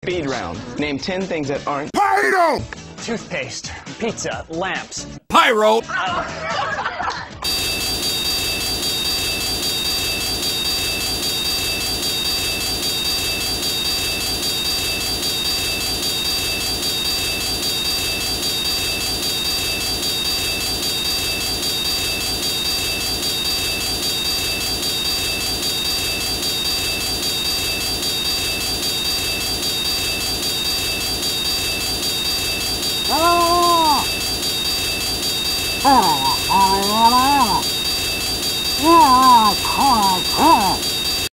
Speed round. Name 10 things that aren't Pyro! Toothpaste, pizza, lamps. Pyro! Yeah,